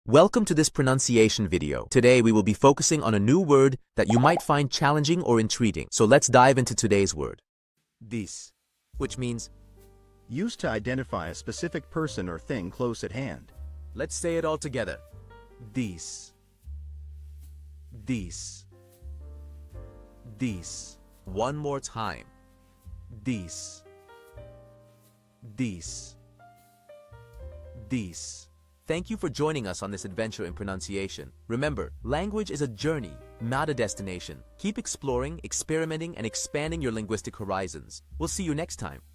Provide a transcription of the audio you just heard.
Welcome to this pronunciation video. Today we will be focusing on a new word that you might find challenging or intriguing. So let's dive into today's word. This, which means used to identify a specific person or thing close at hand. let's say it all together. This. This. This. One more time. This. This. This. Thank you for joining us on this adventure in pronunciation. Remember, language is a journey, not a destination. Keep exploring, experimenting, and expanding your linguistic horizons. We'll see you next time.